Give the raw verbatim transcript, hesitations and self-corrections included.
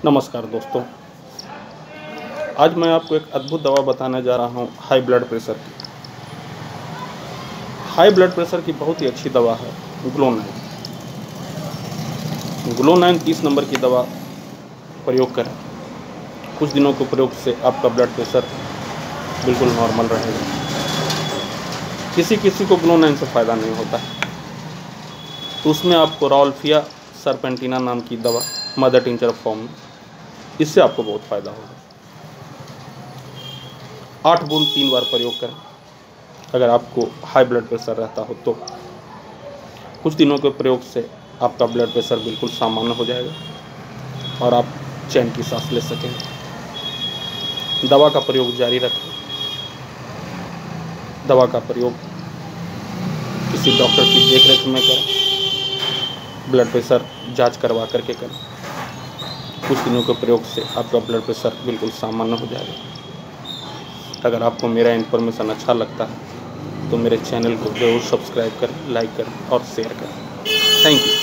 नमस्कार दोस्तों, आज मैं आपको एक अद्भुत दवा बताने जा रहा हूँ हाई ब्लड प्रेशर की। हाई ब्लड प्रेशर की बहुत ही अच्छी दवा है ग्लो नाइन। ग्लो नाइन तीस नंबर की दवा प्रयोग करें। कुछ दिनों के प्रयोग से आपका ब्लड प्रेशर बिल्कुल नॉर्मल रहेगा। किसी किसी को ग्लो नाइन से फ़ायदा नहीं होता है, तो उसमें आपको राउल्फिया सरपेंटिना नाम की दवा मदर टिंचर फॉर्म में, इससे आपको बहुत फ़ायदा होगा। आठ बूंद तीन बार प्रयोग करें। अगर आपको हाई ब्लड प्रेशर रहता हो तो कुछ दिनों के प्रयोग से आपका ब्लड प्रेशर बिल्कुल सामान्य हो जाएगा और आप चैन की सांस ले सकेंगे। दवा का प्रयोग जारी रखें। दवा का प्रयोग किसी डॉक्टर की देखरेख में करें। ब्लड प्रेशर जांच करवा करके करें। कुछ दिनों के प्रयोग से आपका ब्लड प्रेशर बिल्कुल सामान्य हो जाएगा। अगर आपको मेरा इन्फॉर्मेशन अच्छा लगता है तो मेरे चैनल को ज़रूर सब्सक्राइब करें, लाइक करें और शेयर करें। Thank you.